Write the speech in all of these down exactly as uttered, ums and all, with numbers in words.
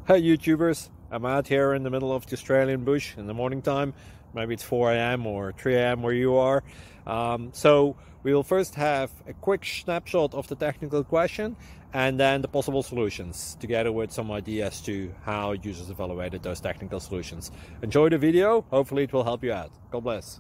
Hey YouTubers, I'm out here in the middle of the Australian bush in the morning time. Maybe it's four A M or three A M where you are. Um, so we'll first have a quick snapshot of the technical question and then the possible solutions, together with some ideas to how users evaluated those technical solutions. Enjoy the video, hopefully it will help you out. God bless.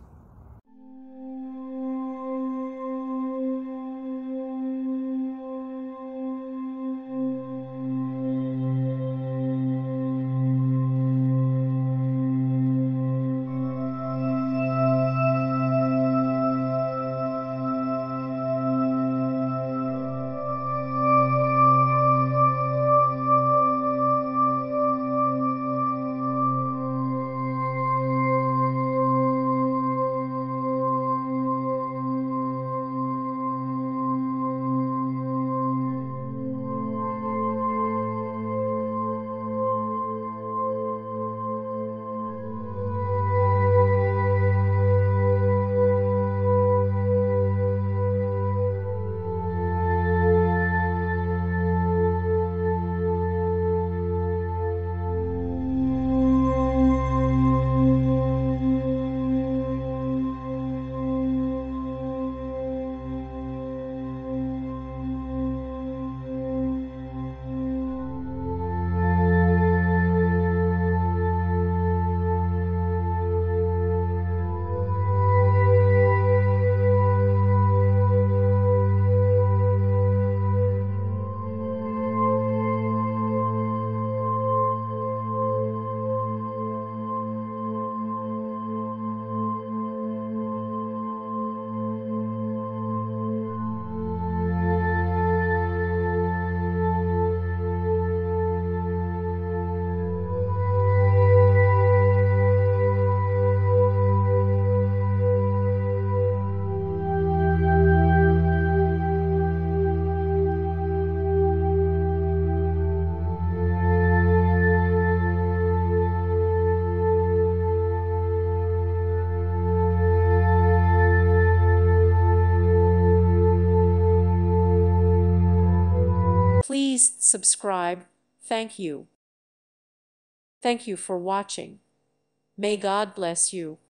Please subscribe. Thank you. Thank you for watching. May God bless you.